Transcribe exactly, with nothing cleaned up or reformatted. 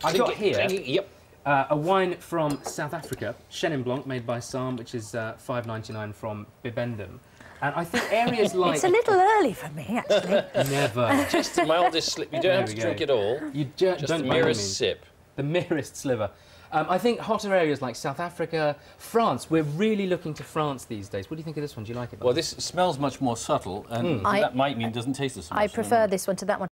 I've got here yep. uh, a wine from South Africa, Chenin Blanc, made by SAAM, which is uh, five ninety-nine from Bibendum. And I think areas like... It's a little early for me, actually. Never. Just the mildest slip. You don't There have to we drink go. it all. You ju Just don't the by all merest means. sip. The merest sliver. Um, I think hotter areas like South Africa, France, we're really looking to France these days. What do you think of this one? Do you like it? Well, this smells much more subtle, and I, that might mean it doesn't taste as much. I prefer this one to that one.